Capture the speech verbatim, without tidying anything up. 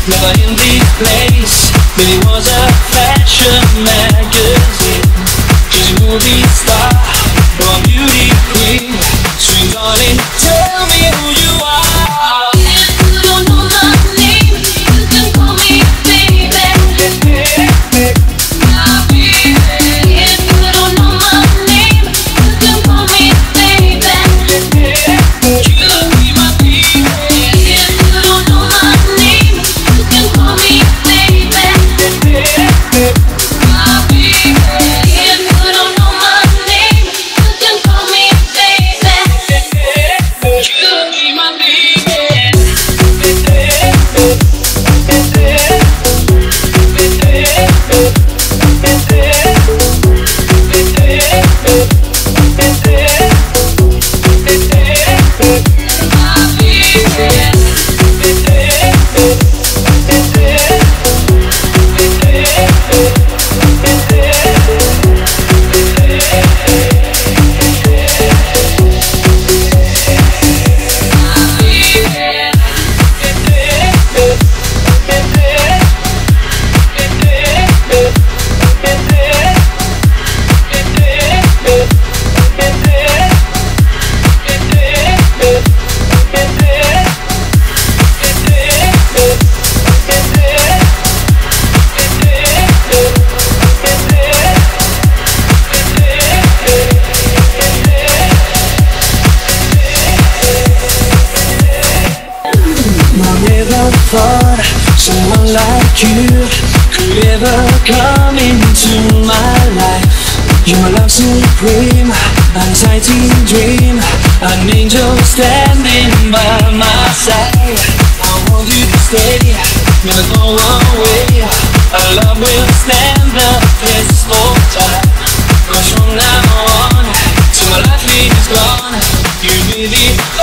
never in the place. Maybe it was a fashion magazine. She's a movie star or a beauty queen. Sweet darling, tell me who you are. If you don't know my name, you can call me baby. My baby. If you don't know my name, you can call me baby. You be my baby. If you don't know my name, you can call me baby. My baby. If you don't know my name, you can call me baby. You be my baby. Thought someone like you could ever come into my life. You're my love supreme, anxiety dream, an angel standing by my side. I want you to stay, never go away. Our love will stand the test of time. 'Cause from now on, till my life is gone, you'll be the